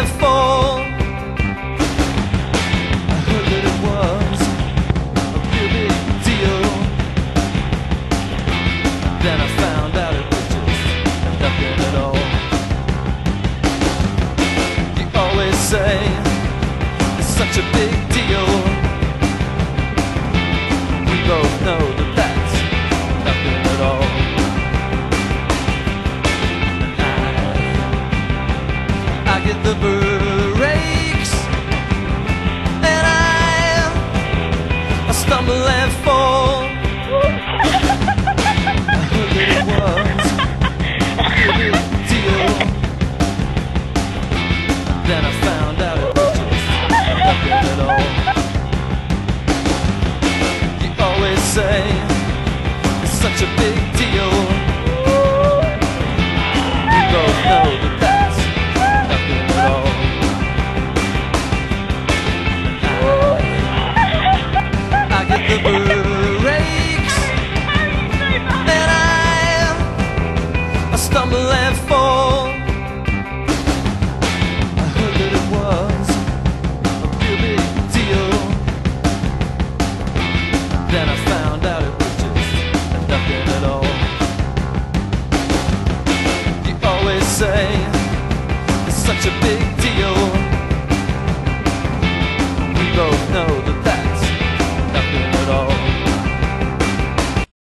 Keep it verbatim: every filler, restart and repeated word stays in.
and fall. I heard that it was a real big deal. Then I found out it was just nothing at all. You always say it's such a big deal. We both know that that's nothing at all. I get the breaks, and I, I stumble and fall. I heard that it was a big deal. Then I found out it was just nothing at all. You always say it's such a big deal. We both know that that's nothing at all. I, I get the breaks, and I, I stumble and fall. I heard that it was a real big deal. Then I found out it was just nothing at all. You always say it's such a big deal. We both know